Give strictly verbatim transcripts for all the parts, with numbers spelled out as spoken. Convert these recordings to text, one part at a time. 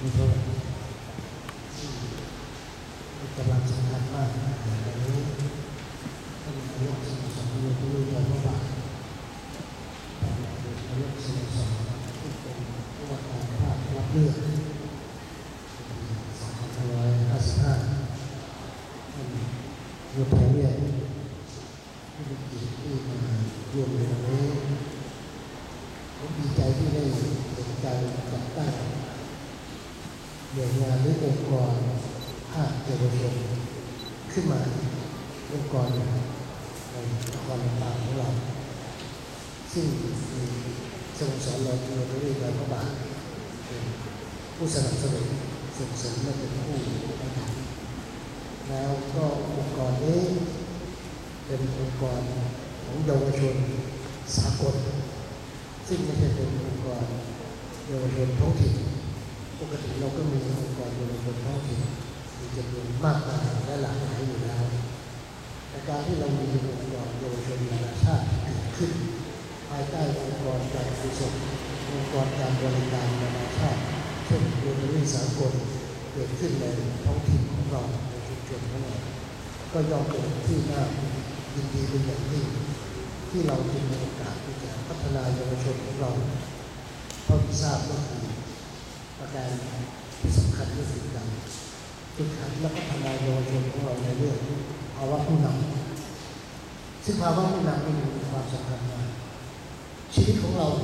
มีเท่าไหร่ที่กำลังสำคัญมากในนี้ท่านนายกสโมสรยูทูบของพระบาทท่านนายกสโมสรที่เป็นผู้ว่าการภาครับเลือกสองพันห้าร้อยห้าสิบห้าท่านยูทูบเนี่ยที่มีกิจที่มาร่วมในวันนี้ผมดีใจที่ได้เป็นการจัดตั้งหน่วยงานหรือองค์กรภาคเอกชนขึ้นมาองค์กรในนครลำปางของเราซึ่งมีสโมสรเราโรตารี่พระบาทเป็นผู้สนับสนุนส่งเสริมและเป็นผู้บริหารแล้วก็องค์กรนี้เป็นองค์กรของเยาวชนสากลซึ่งไม่ใช่เป็นองค์กรเยาวชนท้องถิ่นปกติเราก็มีองค์กรเยาวชนท้องถิ่นมีจำนวนมากมายและหลากหลายอยู่แล้วแต่การที่เรามีองค์กรเยาวชนนานาชาติเกิดขึ้นภายใต้องค์กรการกุศลองค์กรการบริการนานาชาติเช่นโรตารี่สากลเกิดขึ้นในท้องถิ่นของเราในชุมชนของเราก็ย่อมเป็นที่น่ายินดีเป็นอย่างยิ่งที่เราจึงมีโอกาสที่จะพัฒนาเยาวชนของเราเท่าที่ทราบก็คือประการที่สำคัญก็คือการฝึกหัดและพัฒนาเยาวชนของเราในเรื่องภาวะผู้นำซึ่งภาวะผู้นำมีความสำคัญมากชีวิตของเรา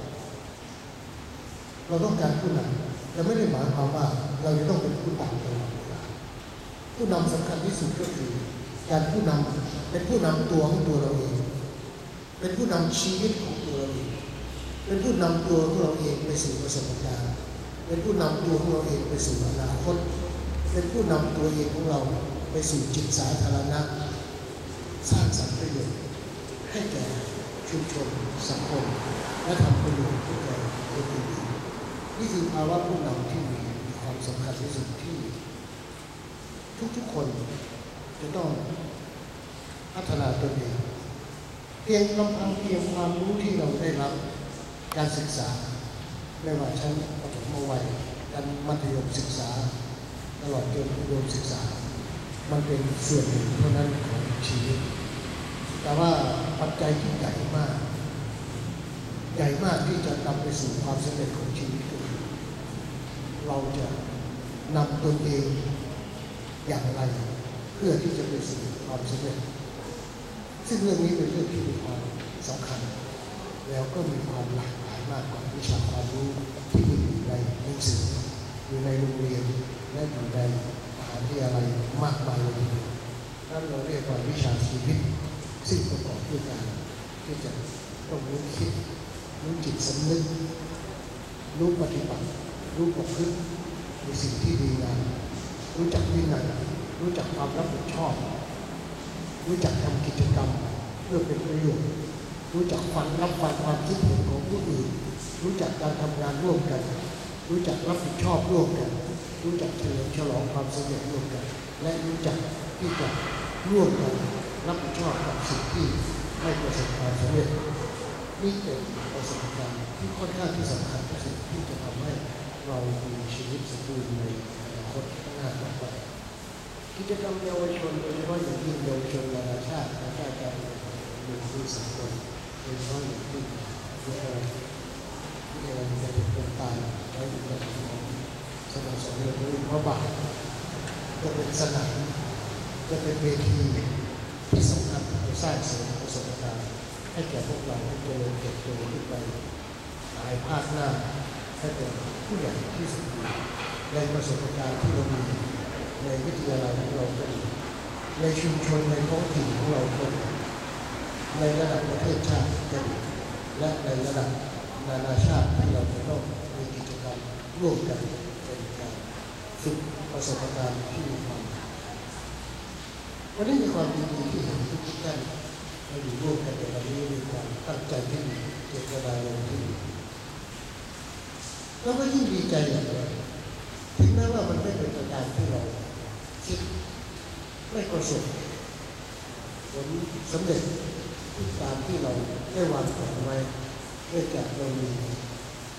เราต้องการผู้นำแต่ไม่ได้หมายความว่าเราจะต้องเป็นผู้นำตลอดเวลาผู้นำสำคัญที่สุดก็คือการผู้นำเป็นผู้นำตัวของตัวเราเองเป็นผู้นำชีวิตของตัวเราเองเป็นผู้นำตัวของเราเองไปสู่ประสบการณ์เป็นผู้นำตัวของเราเองไปสู่อนาคตเป็นผู้นำตัวเองของเราไปสู่จิตสาธารณะสร้างสรรค์ประโยชน์ให้แก่ชุมชนสังคมและทำประโยชน์ให้แก่คนอื่นนี่คือภาวะผู้นำที่มีความสำคัญที่สุดที่ทุกๆคนจะต้องพัฒนาตนเองเพียงลำพังเพียงความรู้ที่เราได้รับการศึกษาไม่ว่าชั้นประถมวัยการมัธยมศึกษาตลอดจนอุดมศึกษามันเป็นส่วนหนึ่งเท่านั้นของชีวิตแต่ว่าปัจจัยที่ใหญ่มากใหญ่มากที่จะนำไปสู่ความสำเร็จของชีวิตก็คือเราจะนำตนเองอย่างไรเพื่อที่จะไปสู่ความสำเร็จซึ่งเรื่องนี้เป็นเรื่องที่มีความสำคัญแล้วก็มีความหลากหลายมากกว่าวิชาความรู้ที่มีอยู่ในหนังสืออยู่ในโรงเรียนและอยู่ในมหาวิทยาลัยมากมายเลยนั่นเราเรียกว่าวิชาชีวิตซึ่งประกอบด้วยการที่จะต้องรู้คิดรู้จิตสำนึกรู้ปฏิบัติรู้ประพฤติในสิ่งที่ดีงามรู้จักวินัยรู้จักความรับผิดชอบรู้จักทำกิจกรรมเพื่อเป็นประโยชน์รู้จักฟังรับฟังความคิดเห็นของผู้อื่นรู้จักการทำงานร่วมกันรู้จักรับผิดชอบร่วมกันรู้จักเฉลิมฉลองความสำเร็จร่วมกันและรู้จักที่จะร่วมกันรับผิดชอบกับสิ่งที่ไม่ประสบความสำเร็จนี่เป็นประสบการณ์ที่ค่อนข้างที่สำคัญที่สุดที่จะทำให้เรามีชีวิตสมบูรณ์ในอนาคตข้างหน้าต่อไปกิจกรรมเยาวชนโดยเฉพาะอย่างยิ่งเยาวชนนานาชาติและการการเรียนรู้สังคมโดยเฉพาะอย่างยิ่งที่เราที่เราจะเป็นคนตายและอยู่ในสโมสรเรียนรู้พระบาทจะเป็นสนามจะเป็นเวทีที่สำคัญในสร้างเสริมประสบการณ์ให้แก่พวกเราที่เจริญเติบโตขึ้นไปภายภาคหน้าให้เป็นผู้ใหญ่ที่สมบูรณ์ในประสบการณ์ที่เรามีในวิทยาลัยของเราก็ดีในชุมชนในท้องถิ่นของเราก็ดีในระดับประเทศชาติก็ดีและในระดับนานาชาติที่เราจะต้องมีกิจกรรมร่วมกันเป็นการฝึกประสบการณ์ที่มีความวันนี้มีความดีที่เห็นทุกท่านมาอยู่ร่วมกันในวันนี้มีความตั้งใจที่ดีเจตนาลงที่ดีแล้วก็ยิ่งดีใจอย่างไรถึงแม้ว่ามันไม่เป็นไปตามที่เราคิดไม่ประสบผลสำเร็จตามที่เราได้วางแผนไว้เนื่องจากเรามี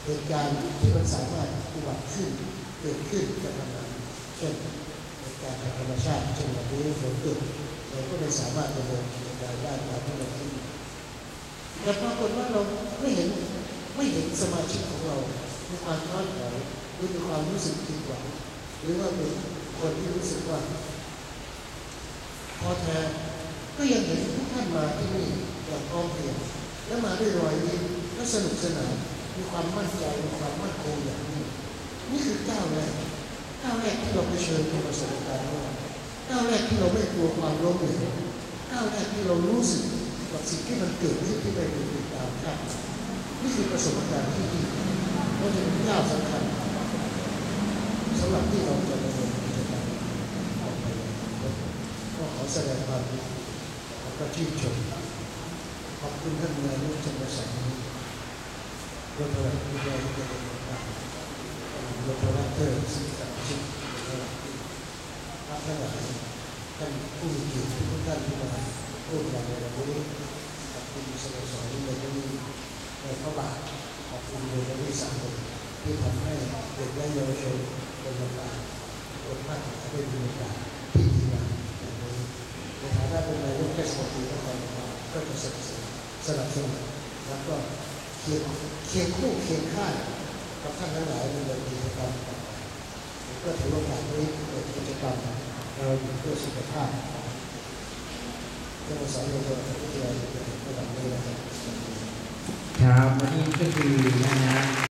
เหตุการณ์ที่มันสามารถอุบัติขึ้นเกิดขึ้นกับเราเช่นเหตุการณ์ทางธรรมชาติเช่นวันนี้ฝนตกเราก็ไม่สามารถดำเนินกิจการได้ตามที่เราคิดแต่ปรากฏว่าเราไม่เห็นไม่เห็นสมาชิกของเรามีความท้อถอยหรือมีความรู้สึกผิดหวังหรือว่าเป็นคนที่รู้สึกว่าพอแท้ก็ยังเห็นทุกท่านมาที่นี่อย่างพร้อมเพรียงและมาด้วยรอยยิ้มและสนุกสนานมีความมั่นใจมีความมั่นคงอย่างนี้นี่คือก้าวแรกก้าวแรกที่เราเผชิญกับประสบการณ์ว่าก้าวแรกที่เราไม่กลัวความล้มเหลวก้าวแรกที่เรารู้สึกกับสิ่งที่มันเกิดขึ้นที่ไม่เป็นไปตามคาดนี่คือประสบการณ์ที่ดีและเป็นก้าวสำคัญสำหรับที่เราจะดำเนินกิจกรรมต่อไปก็ขอแสดงความขอบคุณชื่นชมขอบคุณท่านนายกจังหวัดสระบุรีรถอะไรที่ได้ที่ได้รับรถรับเตอร์สิ่งต่างๆที่ได้รับพระทั้งหลายท่านผู้มีเกียรติทุกท่านที่มาร่วมงานในวันนี้ขอบคุณสโมสรในวันนี้ในพระบาทขอบคุณในวันนี้สังคมที่ทำให้เด็กและเยาวชนเป็นโอกาสเป็นภาคการเป็นโอกาสที่ดีงามอย่างนี้ในฐานะเป็นนายกเทศมนตรีนครปฐมก็จะสนับสนุนสนับสนุนแล้วก็เคียงเคียงคู่เคียงข้างกับท่านทั้งหลายในกิจกรรมก็ถือโอกาสนี้เปิดกิจกรรมเราอยู่เพื่อสุขภาพเจ้าสาวเราจะวิทยาลัยระดับนี้นะครับครับวันนี้ก็คือนะฮะ